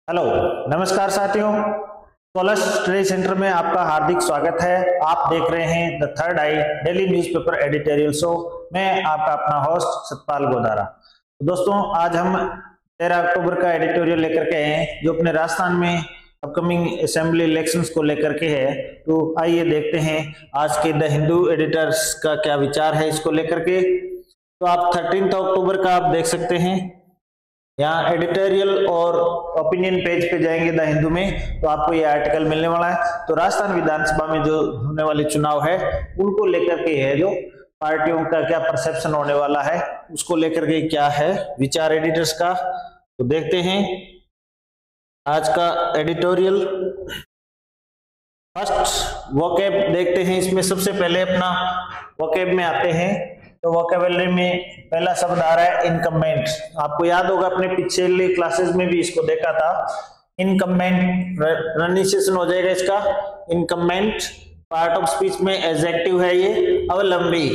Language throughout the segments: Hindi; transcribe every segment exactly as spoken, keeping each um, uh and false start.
हेलो, नमस्कार साथियों। सोलस स्टडी सेंटर में आपका हार्दिक स्वागत है। आप देख रहे हैं the third eye daily newspaper editorial show. मैं आपका अपना होस्ट सतपाल गोदारा। तो दोस्तों, आज हम तेरह अक्टूबर का एडिटोरियल लेकर के आए हैं जो अपने राजस्थान में अपकमिंग असेंबली इलेक्शंस को लेकर के है। तो आइए देखते हैं आज के द हिंदू एडिटर्स का क्या विचार है इसको लेकर के। तो आप थर्टीन अक्टूबर का आप देख सकते हैं, यहाँ एडिटोरियल और ओपिनियन पेज पे जाएंगे द हिंदू में तो आपको ये आर्टिकल मिलने वाला है। तो राजस्थान विधानसभा में जो होने वाले चुनाव है उनको लेकर के है, जो पार्टियों का क्या परसेप्शन होने वाला है उसको लेकर के क्या है विचार एडिटर्स का। तो देखते हैं आज का एडिटोरियल। फर्स्ट वोकैब देखते हैं। इसमें सबसे पहले अपना वोकैब में आते हैं। तो वोकैबुलरी में पहला शब्द आ रहा है इनकमेंट। आपको याद होगा अपने पिछले क्लासेस में भी इसको देखा था। इनकमेंट प्रोनाउंसिएशन हो जाएगा इसका इनकमेंट। पार्ट ऑफ स्पीच में एडजेक्टिव है ये अवलंबी।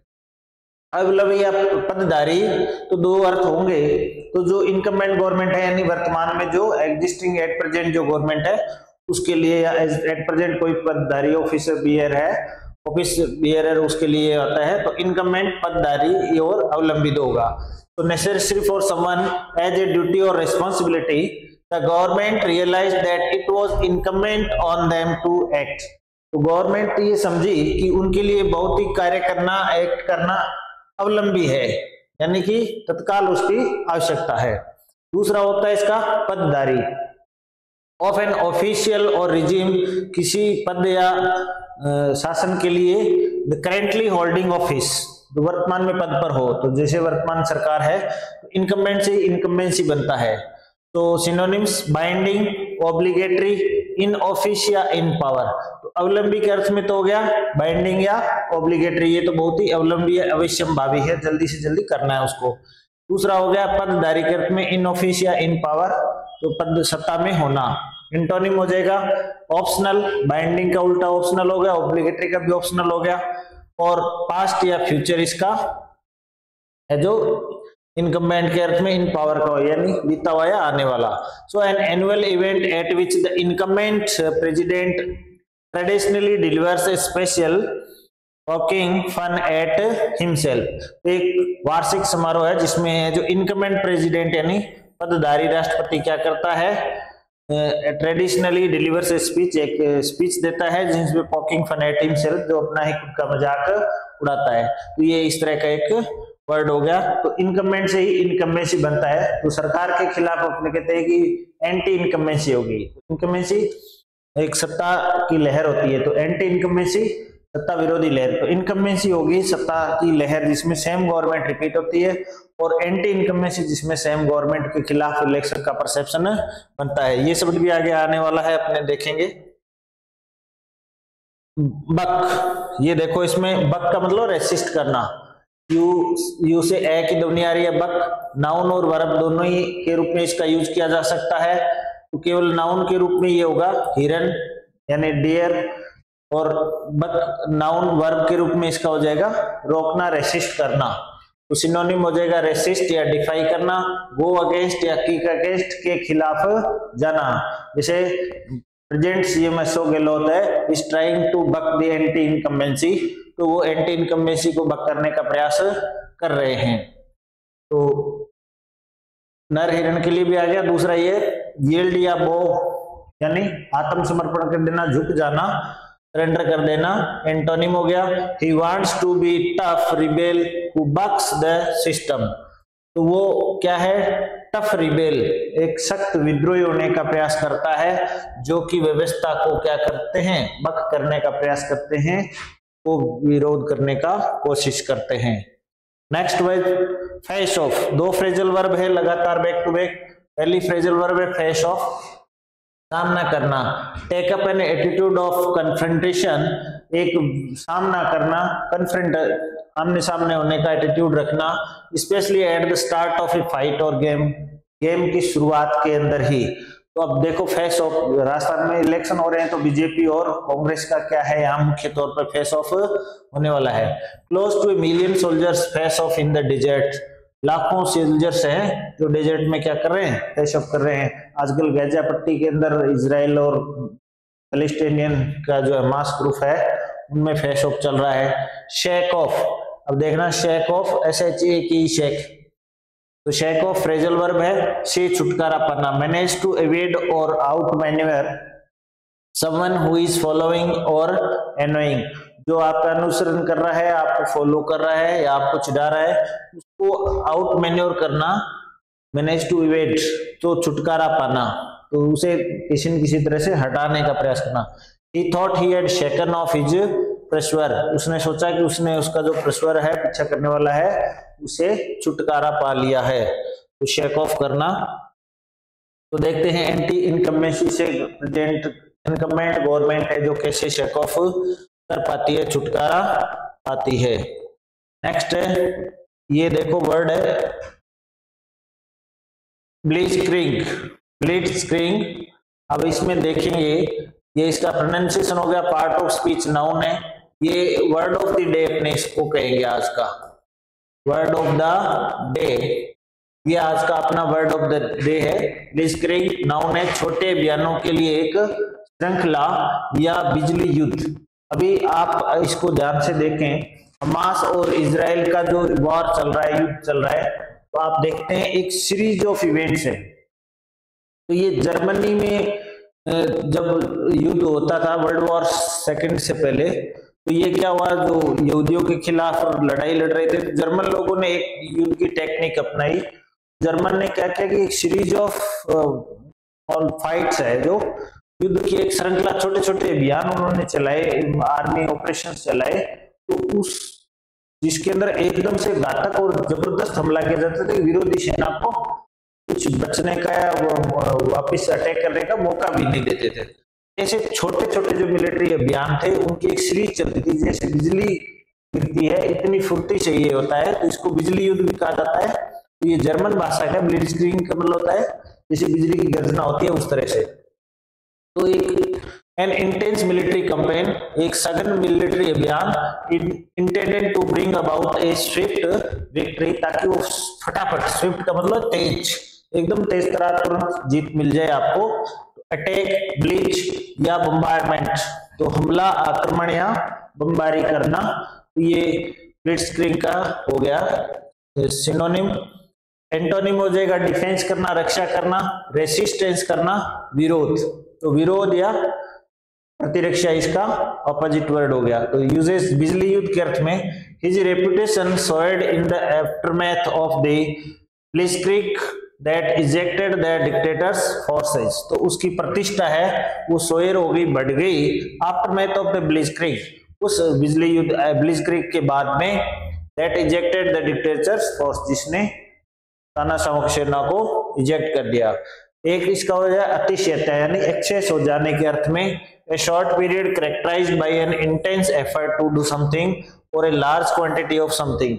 अवलंबी या पदधारी तो दो अर्थ होंगे। तो जो इनकमेंट गवर्नमेंट है यानी वर्तमान में जो एग्जिस्टिंग एट प्रेजेंट जो गवर्नमेंट है उसके लिए या एट प्रेजेंट कोई पदधारी ऑफिसर बियर है ऑफिस बियरर उसके लिए आता है। तो इनकमेंट पदधारी और अवलंबित होगा। तो necessary for someone as a duty और responsibility the government realised that it was incumbent on them to act. तो गवर्नमेंट ये समझी कि उनके लिए बहुत ही कार्य करना एक्ट करना अवलंबी है, यानी कि तत्काल उसकी आवश्यकता है। दूसरा होता है इसका पदधारी ऑफ एन ऑफिशियल और रिजीम, किसी पद या शासन के लिए द करेंटली होल्डिंग ऑफिस, जो वर्तमान में पद पर हो। तो जैसे वर्तमान सरकार है तो इनकम्बेंट से इनकम्बेंसी बनता है। तो synonyms binding, obligatory, in office या इन पावर। तो अवलंबी के अर्थ में तो हो गया बाइंडिंग या ऑब्लिगेटरी, ये तो बहुत ही अवलंबी है, अवश्यंभावी है, जल्दी से जल्दी करना है उसको। दूसरा हो गया पदधारी के अर्थ में इन ऑफिस या इन पावर, तो पद सत्ता में होना। इंटोनिम हो जाएगा ऑप्शनल, बाइंडिंग का उल्टा ऑप्शनल हो गया, ऑब्लिगेटरी का भी ऑप्शनल हो गया। और पास्ट या फ्यूचर इसका है जो इनकम्बेंट के अर्थ में इन पावर का हो, यानी बीता हुआ या आने वाला। So an annual event at which the incumbent president traditionally delivers a special talking fun at himself. एक वार्षिक समारोह है जिसमें जो इनकम्बेंट प्रेसिडेंट यानी पदधारी राष्ट्रपति क्या करता है, ट्रेडिशनली डिलीवर्स स्पीच, एक स्पीच देता है जिसमें पॉकिंग फन एट हिमसेल्फ, जो अपना ही खुद का मजाक उड़ाता है। तो ये इस तरह का एक वर्ड हो गया। तो इनकम्बेंट से ही इनकम्बेंसी बनता है। तो सरकार के खिलाफ अपने कहते हैं कि एंटी इनकम्बेंसी होगी। इनकम्बेंसी एक सत्ता की लहर होती है, तो एंटी इनकम्बेंसी सत्ता विरोधी लहर। तो इनकम्बेंसी होगी सत्ता की लहर जिसमें सेम गवर्नमेंट रिपीट होती है, और एंटी इनकम्बेंसी जिसमें सेम गवर्नमेंट के खिलाफ इलेक्शन का परसेप्शन बनता है। ये शब्द भी आगे आने वाला है, अपने देखेंगे। बक, ये देखो इसमें बक का मतलब रेसिस्ट करना। यू यू से ए की ध्वनि आ रही है बक। नाउन और वर्ब दोनों ही के रूप में इसका यूज किया जा सकता है। तो केवल नाउन के रूप में ये होगा हिरन यानी डियर, और बक नाउन वर्ब के रूप में इसका हो जाएगा रोकना, रेसिस्ट करना। तो सिनोनिम हो जाएगा रेसिस्ट या डिफाई करना, गो अगेंस्ट या किक अगेंस्ट के खिलाफ जाना। जैसे प्रेजेंट सीएम अशोक गहलोत है is trying to buck the anti incumbency, तो वो एंटी इनकम्बेंसी को बक करने का प्रयास कर रहे हैं। तो नर हिरण के लिए भी आ गया। दूसरा ये यील्ड या बो यानी आत्मसमर्पण कर देना, झुक जाना, सरेंडर कर देना। एंटोनिम हो गया he wants to be tough rebel who bucks the system। तो वो क्या है, टफ रिबेल, एक सख्त विद्रोही होने का प्रयास करता है जो कि व्यवस्था को क्या करते हैं, बक करने का प्रयास करते हैं, वो विरोध करने का कोशिश करते हैं। Next word face off. दो फ्रेजल वर्ब है लगातार बैक टू बैक। पहली फ्रेजल वर्ब है फेस ऑफ, सामना करना। Take up an attitude of confrontation, एक सामना करना, कन्फ्रंट आमने सामने होने का एटीट्यूड रखना, specially at the start of a fight और गेम, गेम की शुरुआत के अंदर ही। तो अब देखो फेस ऑफ, राजस्थान में इलेक्शन हो रहे हैं तो बीजेपी और कांग्रेस का क्या है यहाँ मुख्य तौर पर फेस ऑफ होने वाला है। Close to a million soldiers face off in the desert, लाखों सोल्जर्स हैं जो डेजर्ट में क्या कर रहे हैं, पेशअप कर रहे हैं। आजकल गाजा पट्टी के अंदर इजराइल और पैलेस्टाइनियन का जो हमास ग्रुप है उनमें फेस ऑफ चल रहा है। शेक ऑफ, अब देखना shake off, S H A की शेक, तो शेक ऑफ फ्रेजल वर्ब है, से छुटकारा पाना। मैनेज टू एवेड और outmanoeuvre someone who is following और एनोइंग, जो आपका अनुसरण कर रहा है, आपको फॉलो कर रहा है या आपको चिढ़ा रहा है, उसको आउट मैन्योर करना। मैनेज टू एवेड तो छुटकारा पाना, तो उसे किसी न किसी तरह से हटाने का प्रयास करना। He thought he had shaken off his pursuer, उसने सोचा कि उसने उसका जो pursuer है, पीछा करने वाला है, उसे छुटकारा पा लिया है, तो शेक ऑफ करना। तो देखते हैं एंटी इनकम्बेंसी से प्रेजेंट इनकम्बेंट गवर्नमेंट है जो कैसे शेक ऑफ कर पाती है, छुटकारा पाती है। नेक्स्ट है, ये देखो वर्ड है ब्लिट्जक्रिग, ब्लिट्जक्रिग। अब इसमें देखेंगे, ये इसका प्रोनाउंसिएशन हो गया, पार्ट ऑफ स्पीच नाउन है, ये वर्ड ऑफ द डे अपने इसको कहेंगे आज का वर्ड ऑफ द डे, ये आज का अपना वर्ड ऑफ द डे है। ब्लिट्जक्रिग नाउन है, छोटे अभियानों के लिए एक श्रृंखला या बिजली युद्ध। अभी आप इसको ध्यान से देखें, हमास और इजराइल का जो वॉर चल रहा है, युद्ध चल रहा है, तो आप देखते हैं एक सीरीज ऑफ इवेंट्स है। तो ये जर्मनी में जब युद्ध होता था वर्ल्ड वॉर सेकंड से पहले, तो ये क्या हुआ, जो यहूदियों के खिलाफ लड़ाई लड़ रहे थे, जर्मन लोगों ने एक युद्ध की टेक्निक अपनाई। जर्मन ने क्या किया कि एक सीरीज ऑफ ऑल फाइट्स है, जो युद्ध की एक श्रृंखला, छोटे छोटे अभियान उन्होंने चलाए, आर्मी ऑपरेशन चलाए, तो उस जिसके अंदर एकदम से घातक और जबरदस्त हमला किया जाता था, विरोधी सेना को कुछ बचने का या वापस अटैक करने का मौका भी नहीं देते थे। ऐसे छोटे छोटे जो मिलिट्री अभियान थे उनकी एक सीरीज चलती थी। जैसे बिजली गिरती है, इतनी फुर्ती से ये होता है, तो इसको बिजली युद्ध भी कहा जाता है। तो ये जर्मन भाषा का ब्लिट्जक्रिग का मतलब होता है जैसे बिजली की गर्जना होती है उस तरह से। तो एक एन इंटेंस मिलिट्री कैंपेन, एक सघन मिलिट्री अभियान, intended to bring about a swift victory, ताकि वो फटाफट, स्विफ्ट का मतलब तेज, एकदम तेज तरह तुरंत जीत मिल जाए आपको। अटैक, ब्लीच या बम्बारमेंट, तो हमला, आक्रमण या बमबारी करना, ये ब्लिट्जक्रिग का हो गया सिनोनिम। एंटोनिम हो जाएगा डिफेंस करना, रक्षा करना, रेसिस्टेंस करना, विरोध, तो विरोध या प्रतिरक्षा इसका ऑपोजिट वर्ड हो गया। तो यूजेस बिजली युद्ध के अर्थ में, his reputation soared in the aftermath of the blitzkrieg that ejected the dictator's forces, तो उसकी प्रतिष्ठा है वो सोयर हो गई, बढ़ गई आफ्टरमैथ ऑफ द ब्लिट्जक्रिग, उस बिजली युद्ध ब्लिट्जक्रिग के बाद में, that ejected the dictator's force, जिसने तानाशाह सेना को इजेक्ट कर दिया। एक इसका हो जाए अतिशयता, यानी एक्सेस हो जाने के अर्थ में, a short period characterized by an intense effort to do something or a large quantity of something,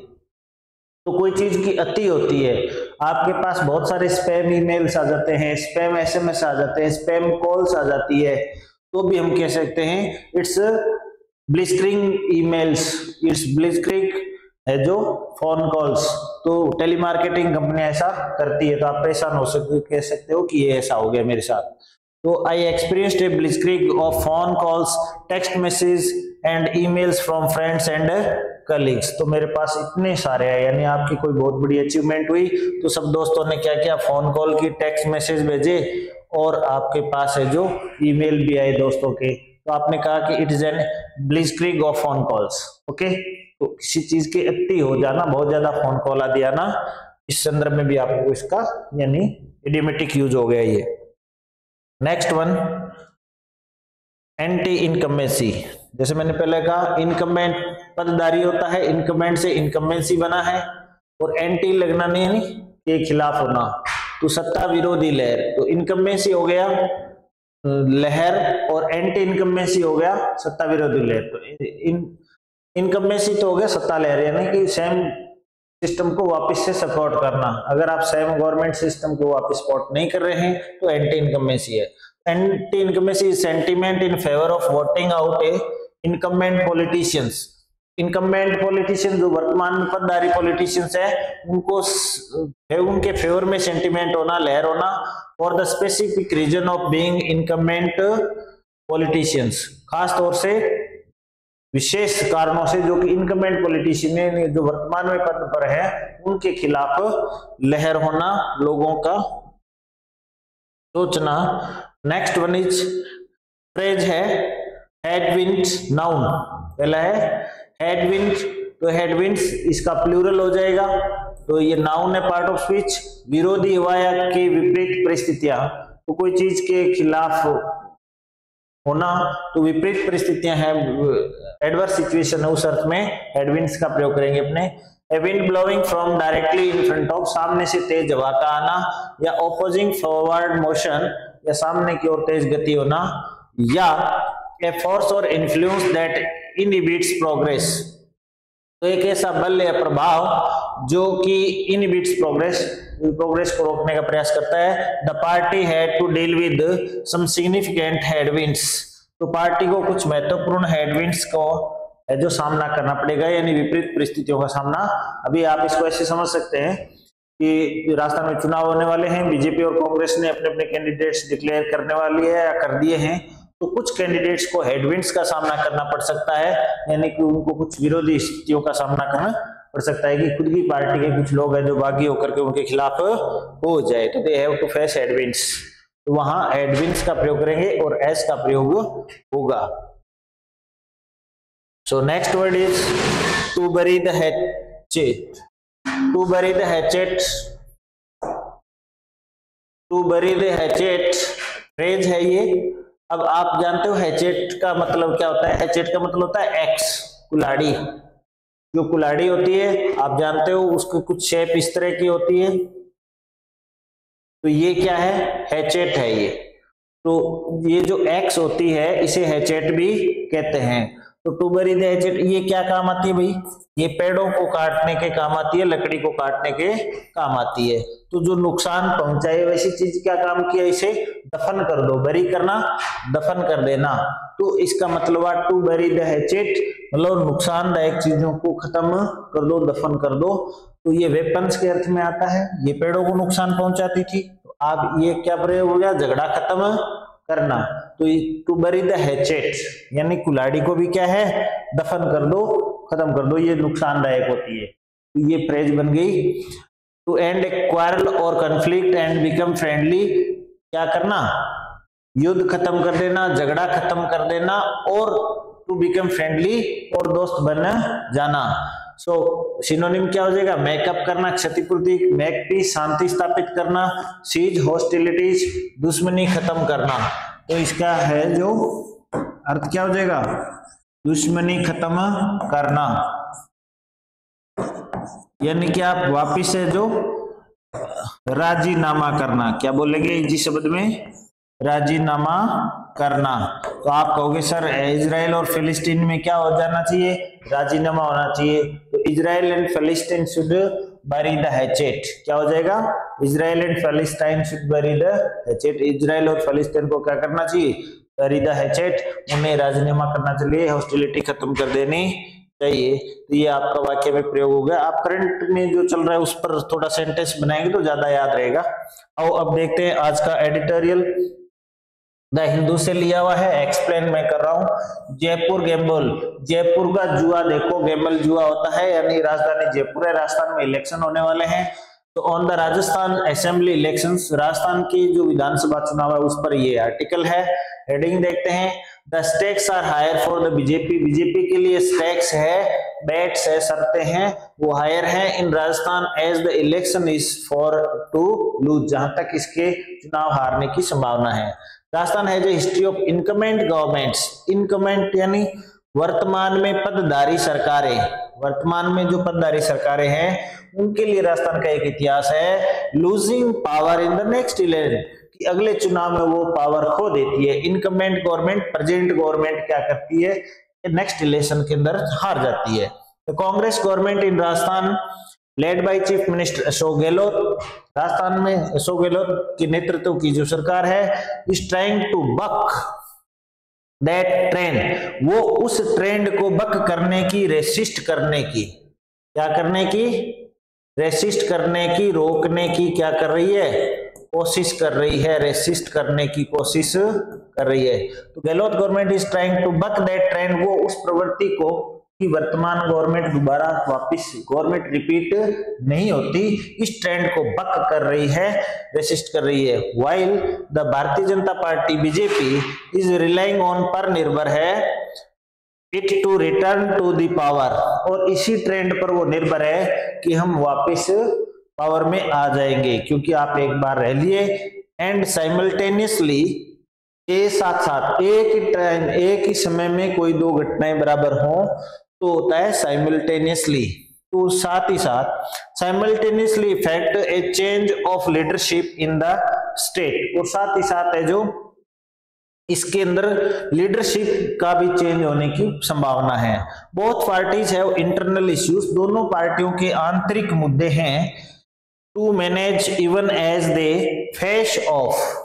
तो कोई चीज की अति होती है, आपके पास बहुत सारे स्पैम ईमेल्स आ जाते हैं, स्पैम एसएमएस आ जाते हैं, स्पैम कॉल्स आ जाती है, तो भी हम कह सकते हैं it's blitzkrieg emails, it's blitzkrieg है जो फोन कॉल्स। तो टेलीमार्केटिंग कंपनियां ऐसा करती है, तो आप परेशान हो सकते कह सकते हो कि ये ऐसा हो गया मेरे साथ। तो I experienced a blitzkrieg of phone calls, text message and emails from friends and colleagues, तो मेरे पास इतने सारे हैं, यानी आपकी कोई बहुत बड़ी अचीवमेंट हुई तो सब दोस्तों ने क्या किया, फोन कॉल की, टेक्स्ट मैसेज भेजे, और आपके पास है जो ईमेल भी आए दोस्तों के, तो आपने कहा कि it is an blitzkrieg of phone calls. Okay, तो किसी चीज के अति हो जाना, बहुत ज्यादा फोन कॉल आदि आना, इस संदर्भ में भी आपको इसका यानी इडियोमेटिक यूज हो गया ये। Next one, anti incumbency. जैसे मैंने पहले कहा, इनकम्बेंट पदधारी होता है, इनकम्बेंट से इनकम्बेंसी बना है, और एंटी लगना नहीं है के खिलाफ होना, तो सत्ता विरोधी लहर, तो इनकम्बेंसी हो गया लहर और एंटी इनकम्बेंसी हो गया सत्ता विरोधी लहर। तो इन इनकम्बेंसी तो हो गया सत्ता लहर, यानी कि सेम सिस्टम को वापस से सपोर्ट करना। अगर आप सेम गवर्नमेंट सिस्टम को वापस सपोर्ट नहीं कर रहे हैं तो एंटी इनकम्बेंसी है। Anti incumbency is sentiment in favour of voting out a incumbent politicians, incumbent politician जो वर्तमान में पदधारी पॉलिटिशियंस है उनको है उनके फेवर में सेंटिमेंट होना, लहर होना, for the specific reason of being incumbent politicians, खास तौर से विशेष कारणों से जो कि इनकम्बेंट पॉलिटिशियन जो वर्तमान में पद पर है उनके खिलाफ लहर होना, लोगों का सोचना। नेक्स्ट वन इज फ्रेज है हेडविंड्स, नाउन पहला है हेडविंड्स, तो हेडविंड्स इसका प्लूरल हो जाएगा, तो ये नाउन है पार्ट ऑफ स्पीच। विरोधी हवाया के विपरीत परिस्थितियां, तो कोई चीज के खिलाफ होना, तो विपरीत परिस्थितियां हैं, एडवर्स सिचुएशन है, उस अर्थ में हेडविंड्स का प्रयोग करेंगे अपने। A wind blowing from directly in front of, सामने से तेज हवा का आना, या opposing forward motion, या सामने की ओर तेज गति होना, या a force or influence that inhibits progress, तो एक ऐसा बल या प्रभाव जो कि inhibits progress, प्रोग्रेस को रोकने का प्रयास करता है। The party had to deal with some significant headwinds, तो पार्टी को कुछ महत्वपूर्ण हेडविंड्स को है जो सामना करना पड़ेगा, यानी विपरीत परिस्थितियों का सामना। अभी आप इसको ऐसे समझ सकते हैं कि राजस्थान में चुनाव होने वाले हैं, बीजेपी और कांग्रेस ने अपने अपने कैंडिडेट्स डिक्लेयर करने वाली है या कर दिए हैं, तो कुछ कैंडिडेट्स को हेडविंड्स का सामना करना पड़ सकता है, यानी कि उनको कुछ विरोधी स्थितियों का सामना करना पड़ सकता है कि खुद की पार्टी के कुछ लोग हैं जो बागी होकर के उनके खिलाफ हो जाए, तो they have to face headwinds, तो वहां हेडविंड्स का प्रयोग करेंगे और एस का प्रयोग होगा। So next word is to bury the hatchet. To bury the hatchet. To bury the hatchet phrase है ये। अब आप जानते हो हैचेट का मतलब क्या होता है? हैचेट का मतलब होता है एक्स, कुल्हाड़ी। जो कुल्हाड़ी होती है आप जानते हो उसकी कुछ शेप इस तरह की होती है, तो ये क्या है? हैचेट है ये। तो ये जो एक्स होती है इसे हैचेट भी कहते हैं। तो टू बरी द हैचेट ये क्या काम आती है भाई? ये पेड़ों को काटने के काम आती है, लकड़ी को काटने के काम आती है। तो जो नुकसान पहुंचाए वैसी चीज क्या काम किया? इसे दफन कर दो। बरी करना, दफन कर देना। तो इसका मतलब टू बरी द हैचेट मतलब नुकसानदायक चीजों को खत्म कर दो, दफन कर दो। तो ये वेपन्स के अर्थ में आता है, ये पेड़ों को नुकसान पहुंचाती थी। तो आप ये क्या प्रयोग हो गया? झगड़ा खत्म करना। तो टू बरी द हैचेट यानी कुल्हाड़ी को भी क्या है? दफन कर दो, खत्म कर दो, ये नुकसानदायक होती है। तो ये फ्रेज बन गई। टू एंड ए क्वारल और कॉन्फ्लिक्ट एंड बिकम फ्रेंडली, क्या करना? युद्ध खत्म कर देना, झगड़ा खत्म कर देना, और टू बिकम फ्रेंडली और दोस्त बन जाना। सो सिनोनिम क्या हो जाएगा? मेकअप करना, क्षतिपूर्ति, मेक पीस शांति स्थापित करना, सीज हॉस्टिलिटीज दुश्मनी खत्म करना। तो इसका है जो अर्थ क्या हो जाएगा? दुश्मनी खत्म करना, यानी कि आप वापिस से जो राजीनामा करना, क्या बोलेंगे इसी शब्द में? राजीनामा करना। तो आप कहोगे सर इजराइल और फिलिस्तीन में क्या हो जाना चाहिए? राजीनामा होना चाहिए। तो इजराइल एंड फिलिस्तीन शुड बरी द हैचेट, क्या हो जाएगा? इजराइल एंड फिलिस्तीन should bury the hatchet. Israel और फिलिस्तीन को क्या करना चाहिए? बरी द हैचेट, उन्हें राजीनामा करना चाहिए, हॉस्टिलिटी खत्म कर देनी चाहिए। तो ये आपका वाक्य में प्रयोग हो गया। आप करंट में जो चल रहा है उस पर थोड़ा सेंटेंस बनाएंगे तो ज्यादा याद रहेगा। आओ अब देखते हैं आज का एडिटोरियल द हिंदू से लिया हुआ है, एक्सप्लेन मैं कर रहा हूं। जयपुर गैम्बल, जयपुर का जुआ देखो, गैम्बल जुआ होता है, यानी राजधानी जयपुर है, राजस्थान में इलेक्शन होने वाले हैं। तो on the Rajasthan assembly elections, Rajasthan की जो विधानसभा चुनाव है उस पर ये आर्टिकल है। हेडिंग देखते हैं, the stakes are higher for the BJP, BJP के लिए स्टेक्स है, बेट्स है, शर्तें हैं, वो हायर हैं in Rajasthan as the election is for to lose, जहां तक इसके चुनाव हारने की संभावना है। Rajasthan has a history of incumbent governments, incumbent यानी वर्तमान में पदधारी सरकारें, वर्तमान में जो पदधारी सरकारें हैं उनके लिए राजस्थान का एक इतिहास है। Losing power in the next election, कि अगले चुनाव में वो पावर खो देती है। इनकमेंट गवर्नमेंट, प्रेजेंट गवर्नमेंट क्या करती है? नेक्स्ट इलेक्शन के अंदर हार जाती है। तो Congress government in Rajasthan led by chief minister Ashok Gehlot, Rajasthan में अशोक गहलोत के नेतृत्व की जो सरकार है, is trying to buck that trend, वो उस ट्रेंड को बक करने की, रेसिस्ट करने की, क्या करने की, रेसिस्ट करने की, रोकने की क्या कर रही है, कोशिश कर रही है, रेसिस्ट करने की कोशिश कर रही है। तो Gehlot government is trying to buck that trend, वो उस प्रवृत्ति को कि वर्तमान गवर्नमेंट दोबारा वापस गवर्नमेंट रिपीट नहीं होती, इस ट्रेंड को बक कर रही है, रेसिस्ट कर रही है। While the Bharatiya Janata Party BJP is relying on, पर निर्भर है, it to return to the power, और इसी ट्रेंड पर वो निर्भर है कि हम वापस पावर में आ जाएंगे, क्योंकि आप एक बार रह लिए। एंड साइमल्टेनियसली, के साथ साथ, एक ही टाइम, एक ही समय में कोई दो घटनाएं बराबर हों तो होता है साइमल्टेनियसली, तो साथ ही साथ simultaneously effect a change of leadership in the state, और साथ ही साथ है जो इसके अंदर लीडरशिप का भी चेंज होने की संभावना है। Both parties have internal issues, दोनों पार्टियों के आंतरिक मुद्दे हैं, to manage even as they face off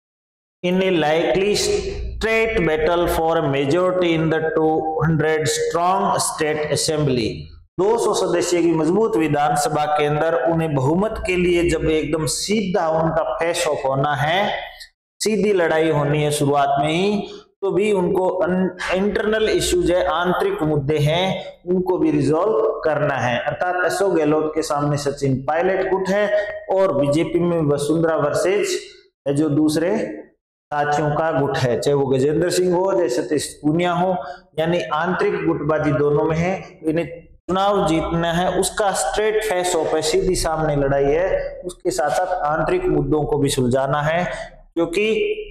in a likely straight battle for majority in the two hundred strong state assembly. दो सौ सदस्य की मजबूत विधानसभा के अंदर उन्हें बहुमत के लिए जब एकदम सीधा उनका फेस ऑफ होना है, सीधी लड़ाई होनी है शुरुआत में ही, तो भी उनको इंटरनल इश्यूज है, आंतरिक मुद्दे हैं, उनको भी रिजॉल्व करना है। अर्थात अशोक गहलोत के सामने सचिन पायलट गुट है और बीजेपी में वसुंधरा वर्सेज जो दूसरे साथियों का गुट है, चाहे वो गजेंद्र सिंह हो, चाहे सतीश पूनिया हो, यानी आंतरिक गुटबाजी दोनों में है। इन्हें चुनाव जीतना है, उसका स्ट्रेट फेस ऑफ है, सीधी सामने लड़ाई है, उसके साथ साथ आंतरिक मुद्दों को भी सुलझाना है, क्योंकि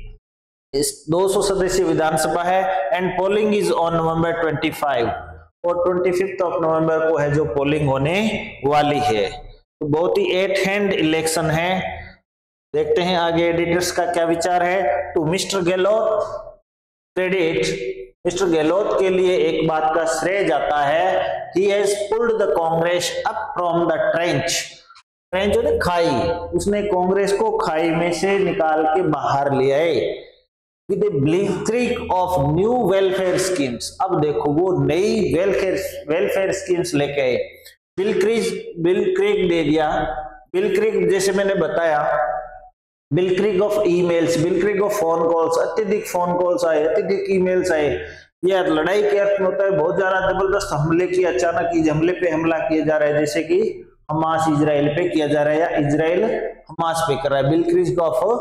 इस दो सौ सदस्यीय विधानसभा है। And polling is on November पच्चीस, और पच्चीस ऑफ नवंबर को है जो पोलिंग होने वाली है। तो बहुत ही एट हैंड इलेक्शन है। देखते हैं आगे एडिटर्स का क्या विचार है। To mister Gehlot credit, mister Gehlot के लिए एक बात का श्रेय जाता है, he has pulled the Congress up from the trench, trench होती खाई, उसने कांग्रेस को खाई में से निकाल के बाहर ले आए, with a blitzkrieg of new welfare schemes. अब देखो वो नई वेलफेयर वेलफेयर स्कीम्स लेके आए, बिलक्रिक बिलक्रिक दे दिया, बिलक्रिक जैसे मैंने बताया, blitzkrieg of emails, blitzkrieg of phone calls, अत्यधिक फोन कॉल्स आए, अत्यधिक ईमेल्स आए। यह लड़ाई के अर्थ में होता है बहुत ज्यादा जबरदस्त हमले की, अचानक ही हमले पे हमला किया जा रहा है, जैसे कि हमास इजराइल पे किया जा रहा है या इजराइल हमास पे कर रहा है, बिलक्रिक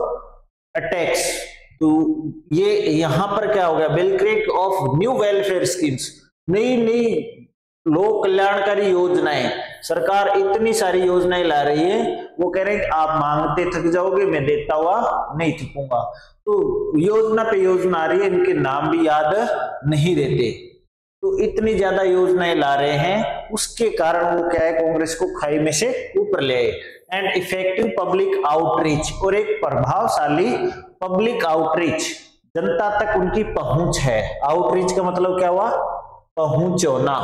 ऑफ अटैक्स। तो ये यहां पर क्या हो गया, blitzkrieg of new welfare schemes, नई नई लोक कल्याणकारी योजनाएं, सरकार इतनी सारी योजनाएं ला रही है, वो कह रहे हैं कि आप मांगते थक जाओगे, मैं देता हुआ नहीं थकूंगा। तो योजना पे योजना आ रही है, इनके नाम भी याद नहीं रहते, तो इतनी ज्यादा योजनाएं ला रहे हैं, उसके कारण वो क्या है, कांग्रेस को खाई में से ऊपर ले आए। एंड इफेक्टिव पब्लिक आउटरीच, और एक प्रभावशाली पब्लिक आउटरीच, जनता तक उनकी पहुंच है। आउटरीच का मतलब क्या हुआ, पहुंच होना।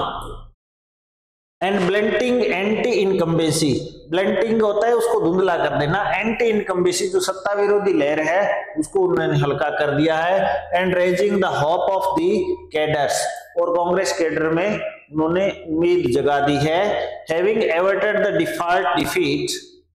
And blunting anti incumbency, blunting होता है उसको धुंधला कर देना, एंटी इनकम्बेंसी जो सत्ता विरोधी लहर है उसको उन्होंने हल्का कर दिया है। And raising the hope of the cadres, और कांग्रेस कैडर में उन्होंने उम्मीद जगा दी है। Having averted the default defeat,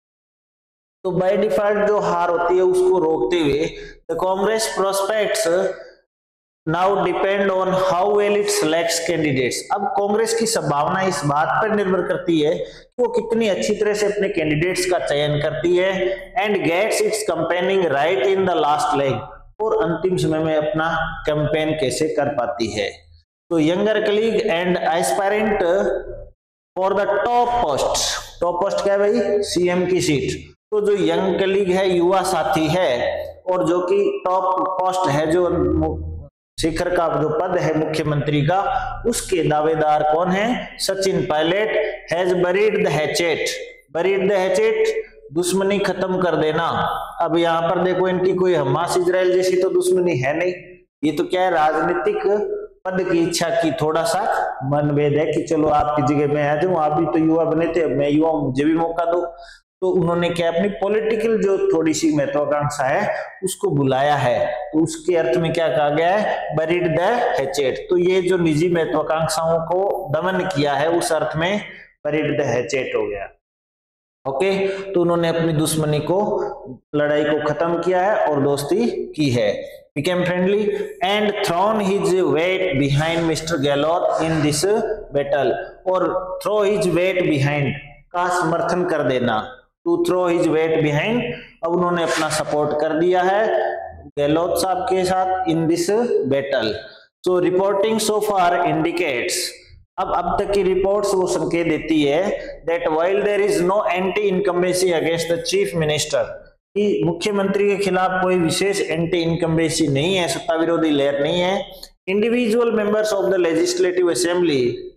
तो बाय डिफॉल्ट जो हार होती है उसको रोकते हुए, the Congress prospects now depend on how well it selects candidates. अब कांग्रेस की संभावना इस बात पर निर्भर करती है कि वो कितनी अच्छी तरह से अपने कैंडिडेट्स का चयन करती है। And gets its campaigning right in the last leg, और अंतिम समय में अपना कैंपेन कैसे कर पाती है। तो younger colleague and aspirant for the top post, top post क्या है भाई, सीएम की सीट। तो जो यंग कलीग है, युवा साथी है, और जो कि टॉप पोस्ट है, जो शिखर का जो पद है मुख्यमंत्री का, उसके दावेदार कौन है, Sachin Pilot. Has buried the hatchet, buried the hatchet, दुश्मनी खत्म कर देना। अब यहाँ पर देखो इनकी कोई हमास इजराइल जैसी तो दुश्मनी है नहीं, ये तो क्या है, राजनीतिक पद की इच्छा की थोड़ा सा मनभेद है कि चलो आपकी जगह मैं आ जाऊं, आप भी तो युवा बने थे, मैं युवा हूं, मुझे भी मौका दो। तो उन्होंने क्या अपनी पॉलिटिकल जो थोड़ी सी महत्वाकांक्षा है उसको बुलाया है, तो उसके अर्थ में क्या कहा गया है, बरीड द हैचेट। तो ये जो निजी महत्वाकांक्षाओं को दमन किया है उस अर्थ में बरीड द हैचेट हो गया। ओके, तो उन्होंने अपनी दुश्मनी को, लड़ाई को खत्म किया है और दोस्ती की है। became friendly and thrown his weight behind mister Gehlot in this battle, और throw his weight behind का समर्थन कर देना, to throw his weight behind, अब उन्होंने अपना सपोर्ट कर दिया है गहलोत साहब के साथ in this battle। so reporting so far indicates, अब अब तक की रिपोर्ट्स वो संकेत देती है that while there is no anti incumbency against the chief minister, कि मुख्यमंत्री के खिलाफ कोई विशेष एंटी इनकम्बेंसी नहीं है, सत्ता विरोधी लहर नहीं है। Individual members of the legislative assembly,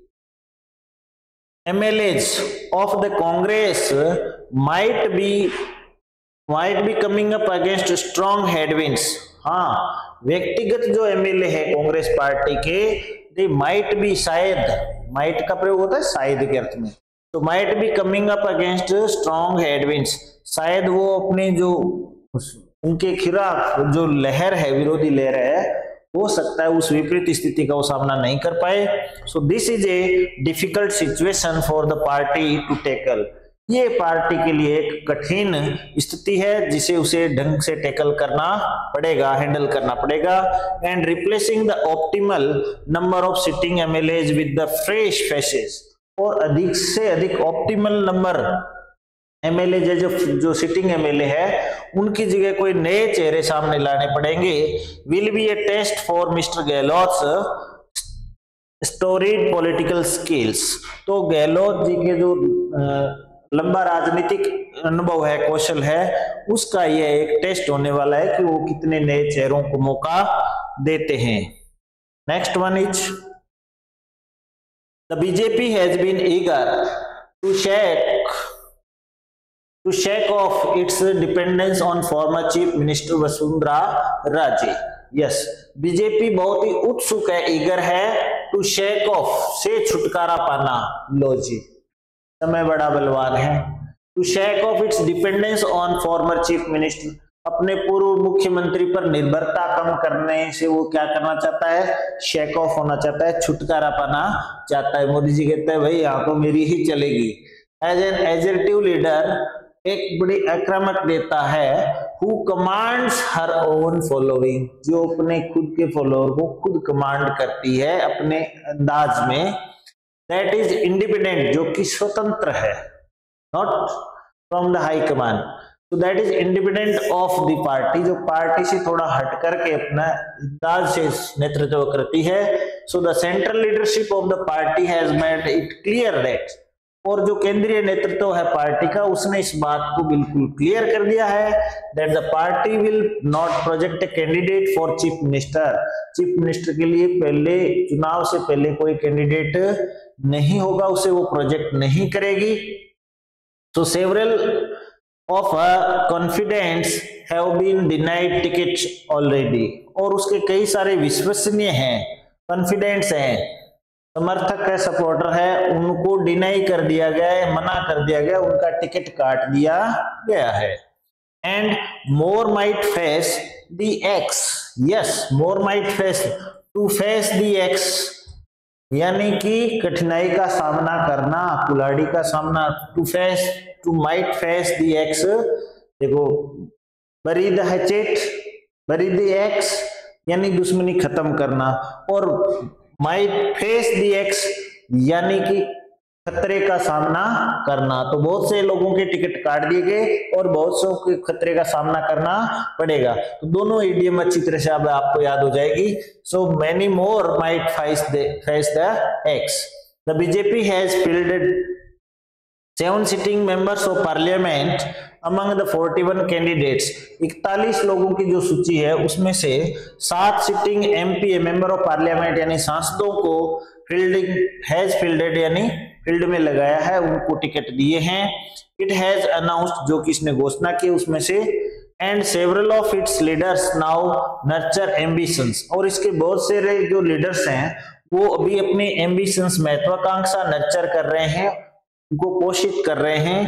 MLAs of the Congress might be might be coming up against strong headwinds. हाँ, व्यक्तिगत जो एमएलए है कांग्रेस पार्टी के, दे माइट बी, शायद, माइट का प्रयोग होता है शायद के अर्थ में, तो might be coming up against strong headwinds, शायद वो अपने जो उनके खिलाफ जो लहर है, विरोधी लहर है, हो सकता है उस विपरीत स्थिति का वो सामना नहीं कर पाए। So this is a difficult situation for the party to tackle, ये पार्टी के लिए एक कठिन स्थिति है जिसे उसे ढंग से टैकल करना पड़ेगा, हैंडल करना पड़ेगा। And replacing the optimal number of sitting MLAs with the fresh faces, और अधिक से अधिक ऑप्टिमल नंबर एमएलए जो जो सिटिंग एमएलए है उनकी जगह कोई नए चेहरे सामने लाने पड़ेंगे। Will be a test for mister Gehlot storied political skills, तो गहलोत जी के जो लंबा राजनीतिक अनुभव है, कौशल है, उसका यह एक टेस्ट होने वाला है कि वो कितने नए चेहरों को मौका देते हैं। Next one is the BJP has been eager to shake to shake off its dependence on former Chief Minister Vasundhara Raje। Yes, BJP बहुत ही उत्सुक है, ईगर है टू शेक ऑफ, से छुटकारा पाना। लो जी, समय बड़ा बलवान है। To shake off its dependence on former chief minister, अपने पूर्व मुख्यमंत्री पर निर्भरता कम करने से वो क्या करना चाहता है, शेक ऑफ होना चाहता है, छुटकारा पाना चाहता है। मोदी जी कहते हैं भाई यहाँ तो मेरी ही चलेगी। एज एन एजर्टिव लीडर, एक बड़ी आक्रामक नेता है, who commands her own following, जो अपने खुद के फॉलोअर को खुद कमांड करती है अपने अंदाज में। दैट इज इंडिपेंडेंट, जो कि स्वतंत्र है, not from the high command. तो that is independent of the party, जो पार्टी से थोड़ा हट करके अपना अंदाज से नेतृत्व करती है। So the central leadership of the party has made it clear that, और जो केंद्रीय नेतृत्व है पार्टी का, उसने इस बात को बिल्कुल क्लियर कर दिया है that the party will not project a candidate for chief minister, chief minister के लिए पहले चुनाव से पहले कोई कैंडिडेट नहीं होगा, उसे वो प्रोजेक्ट नहीं करेगी। So several of confidence have been denied tickets already, और उसके कई सारे विश्वसनीय हैं, कॉन्फिडेंस हैं, समर्थक है, सपोर्टर है, उनको डिनाई कर दिया गया है, मना कर दिया गया, उनका टिकट काट दिया गया है। And more might face the axe, yes, more might face, to face the axe, यानी कि कठिनाई का सामना करना, कुल्हाड़ी का सामना, to face, to might face the axe, देखो, bury the hatchet, bury the axe यानी दुश्मनी खत्म करना, और माइट फेस द एक्स यानी कि खतरे का सामना करना। तो बहुत से लोगों के टिकट काट दिए गए और बहुत से के खतरे का सामना करना पड़ेगा। तो दोनों इडियम अच्छी तरह से अब आपको याद हो जाएगी। So many more might face the face the axe. The BJP has fielded seven sitting members of parliament among the इकतालीस कैंडिडेट्स, इकतालीस लोगों की जो सूची है उसमें से सात sitting MP member of parliament यानी सांसदों को फील्डिंग हैज फील्डेड यानी फील्ड में लगाया है, उनको टिकट दिए हैं। इट हैज अनाउंस्ड, जो कि इसने घोषणा की उसमें से, and several of its leaders now nurture ambitions, और इसके बहुत से जो लीडर्स हैं वो अभी अपने एम्बिशंस महत्वाकांक्षा नर्चर कर रहे हैं, उनको पोषित कर रहे हैं।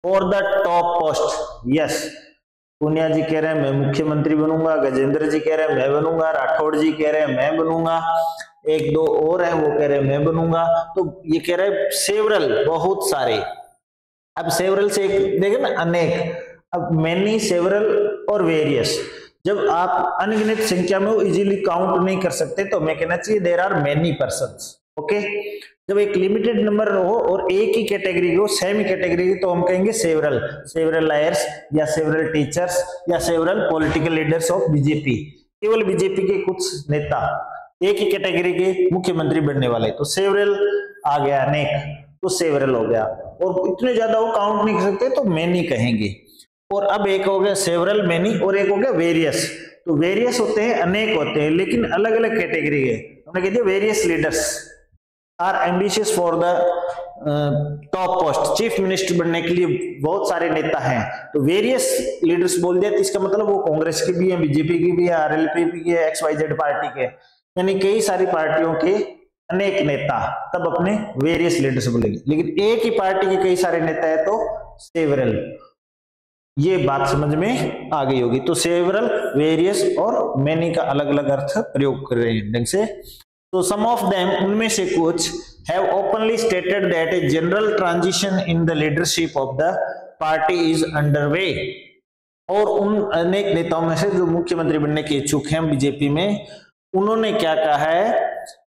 For the top post. Yes, Poonia ji कह रहे हैं मैं मुख्यमंत्री बनूंगा, गजेंद्र जी कह रहे हैं मैं बनूंगा, राठौड़ जी कह रहे हैं मैं बनूंगा, एक दो और है वो कह रहे हैं मैं बनूंगा। तो ये कह रहे हैं सेवरल, बहुत सारे। अब सेवरल से एक देखे ना अनेक, अब मेनी, सेवरल और वेरियस। जब आप अनगिनत संख्या में इजीली काउंट नहीं कर सकते तो हमें कहना चाहिए there are many persons. Okay, जब एक लिमिटेड नंबर हो और एक ही कैटेगरी हो, सेम ही कैटेगरी की, तो हम कहेंगे सेवरल, सेवरल लायर्स या सेवरल टीचर्स या several political leaders of BJP. केवल बीजेपी के कुछ नेता एक ही कैटेगरी के मुख्यमंत्री बनने वाले, तो सेवरल आ गया, अनेक, तो सेवरल हो गया। और इतने ज्यादा वो काउंट नहीं कर सकते तो मेनी कहेंगे। और अब एक हो गया सेवरल, मेनी, और एक हो गया वेरियस। तो वेरियस होते हैं, अनेक होते हैं, लेकिन अलग अलग कैटेगरी के। हमने कह दिया various leaders are ambitious for the top post, chief minister बनने के लिए बहुत सारे नेता हैं। तो वेरियस लीडर्स बोल दिया तो इसका मतलब वो कांग्रेस के भी हैं, बीजेपी की भी है, आरएलपी की है, एक्स वाई जेड पार्टी के, यानी कई सारी पार्टियों के अनेक नेता, तब अपने वेरियस लीडर्स बोलेंगे। लेकिन एक ही पार्टी के कई सारे नेता है तो सेवरल। ये बात समझ में आ गई होगी। तो सेवरल, वेरियस और मेनी का अलग अलग अर्थ प्रयोग कर रहे हैं ढंग से। तो सम ऑफ देम, उनमें से कुछ, have openly stated that a general transition in the leadership of the party is underway. और उन अनेक नेताओं में से जो मुख्यमंत्री बनने के इच्छुक हैं बीजेपी में, उन्होंने क्या कहा है,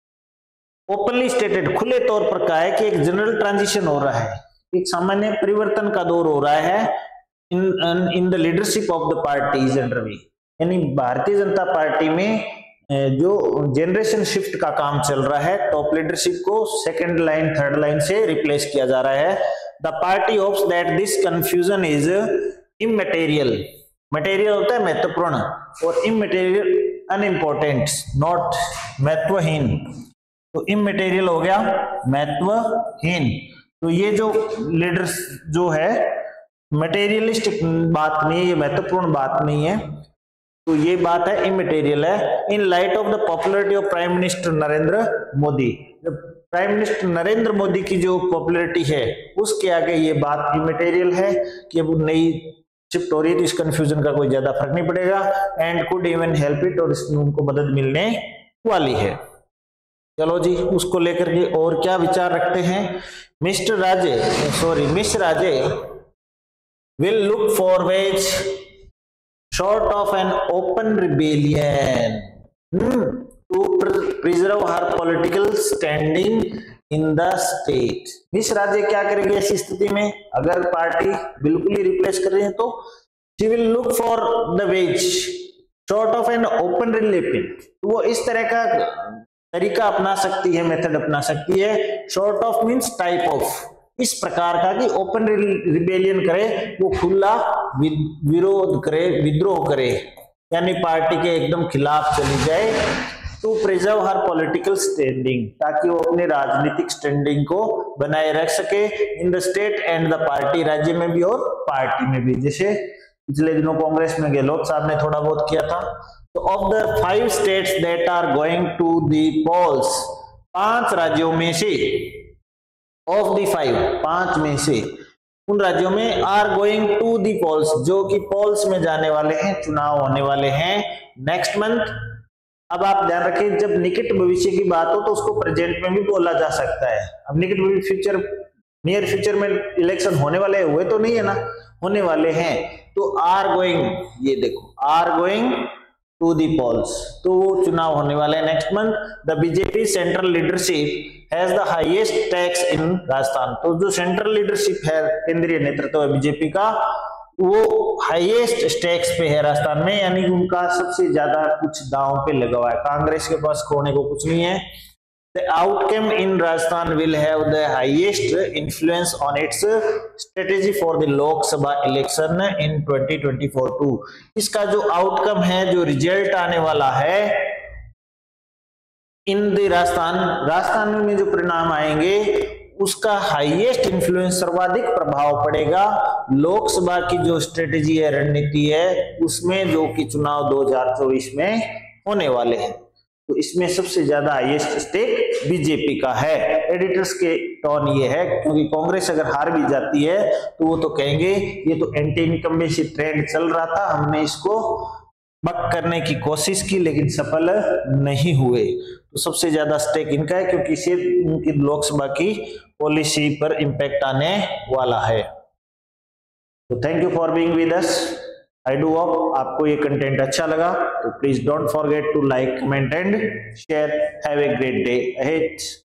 ओपनली स्टेटेड, खुले तौर पर कहा है कि एक जनरल ट्रांजिशन हो रहा है, एक सामान्य परिवर्तन का दौर हो रहा है in in the leadership of the party is underway. यानी भारतीय जनता पार्टी में जो जनरेशन शिफ्ट का काम चल रहा है, टॉप लीडरशिप को सेकंड लाइन, थर्ड लाइन से रिप्लेस किया जा रहा है। The party hopes that this confusion is immaterial. Material होता है महत्वपूर्ण, और इमटेरियल अनइम्पोर्टेंट, नॉट महत्वहीन। तो इमटेरियल हो गया महत्वहीन। तो ये जो लीडर्स जो है मटेरियलिस्टिक बात नहीं है, ये महत्वपूर्ण बात नहीं है, तो ये बात है इमटेरियल है। In light of the popularity of prime minister Narendra Modi, prime minister Narendra Modi की जो पॉपुलरिटी है उसके आगे ये बात इमटेरियल है कि अब नई शिफ्ट हो रही है तो इस कंफ्यूजन का कोई ज्यादा फर्क नहीं पड़ेगा। And could even help it, और इसमें उनको मदद मिलने वाली है। चलो जी, उसको लेकर के और क्या विचार रखते हैं। Mister Raje sorry miss Raje will look for ways short of an open rebellion hmm, to preserve her political standing in the state। Miss Raje क्या करेगी ऐसी स्थिति में, अगर पार्टी बिल्कुल ही रिप्लेस कर रही है तो she will look for the ways short of an open rebellion। वो इस तरह का तरीका अपना सकती है, मेथड अपना सकती है। short of means type of, इस प्रकार का कि ओपन रिबेलियन करे, वो खुला विरोध करे, विद्रोह करे, यानी पार्टी के एकदम खिलाफ चली जाए। To preserve her political standing, ताकि वो अपने राजनीतिक स्टैंडिंग को बनाए रख सके in the state and the party, राज्य में भी और पार्टी में भी। जैसे पिछले दिनों कांग्रेस में गहलोत साहब ने थोड़ा बहुत किया था। तो of the five states that are going to the polls, पांच राज्यों में से, ऑफ दी फाइव, पांच में से, उन राज्यों में are going to the polls, जो कि पोल्स में जाने वाले हैं, चुनाव होने वाले हैं नेक्स्ट मंथ। अब आप ध्यान रखें, जब निकट भविष्य की बात हो तो उसको प्रेजेंट में भी बोला जा सकता है। अब निकट फ्यूचर, नियर फ्यूचर में इलेक्शन होने वाले, हुए तो नहीं है ना, होने वाले हैं। तो आर गोइंग, ये देखो, are going to the polls, तो वो चुनाव होने वाले next month. The BJP central leadership has the highest tax in Rajasthan, तो जो सेंट्रल लीडरशिप है, केंद्रीय नेतृत्व है बीजेपी का, वो हाईएस्ट टैक्स पे है राजस्थान में, यानी उनका सबसे ज्यादा कुछ दांव पे लगा हुआ है। कांग्रेस के पास खोने को कुछ नहीं है। The outcome in Rajasthan will have the highest influence on its strategy for the Lok Sabha election in twenty twenty four too. इसका जो आउटकम है, जो रिजल्ट आने वाला है इन द राजस्थान, राजस्थान में जो परिणाम आएंगे उसका हाईएस्ट इन्फ्लुएंस, सर्वाधिक प्रभाव पड़ेगा लोकसभा की जो स्ट्रेटेजी है, रणनीति है, उसमें, जो कि चुनाव दो हज़ार चौबीस में होने वाले हैं। तो इसमें सबसे ज्यादा हाईएस्ट स्टेक बीजेपी का है। एडिटर्स के टोन ये है, क्योंकि कांग्रेस अगर हार भी जाती है तो वो तो कहेंगे ये तो एंटी इनकम्बेंसी ट्रेंड चल रहा था, हमने इसको बक करने की कोशिश की लेकिन सफल नहीं हुए। तो सबसे ज्यादा स्टेक इनका है, क्योंकि इससे उनकी लोकसभा की पॉलिसी पर इंपैक्ट आने वाला है। तो thank you for being with us. I do hope आपको ये कंटेंट अच्छा लगा। तो please don't forget to like, comment and share. Have a great day ahead.